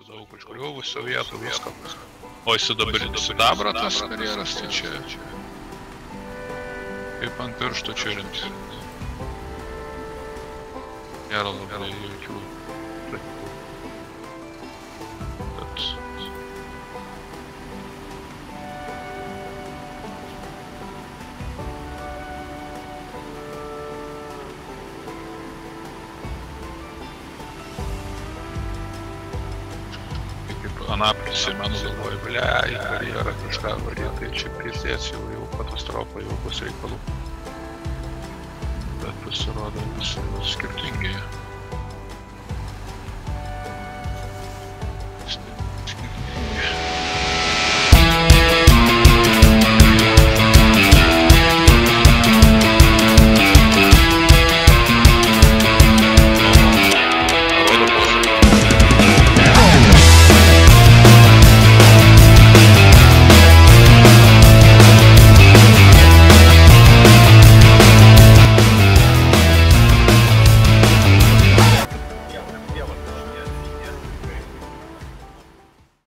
daug užgriuvusių vietų, viską. O sidabro tas karjeras, tai čia kaip ant pirštų čiurint. Nėra labai jokių tokių. Bet... Prisimenu, galvoju, į karjerą kažką varė, tai čia pizdės jau katastrofa, jau bus reikalų. Bet pasirodo visi skirtingi.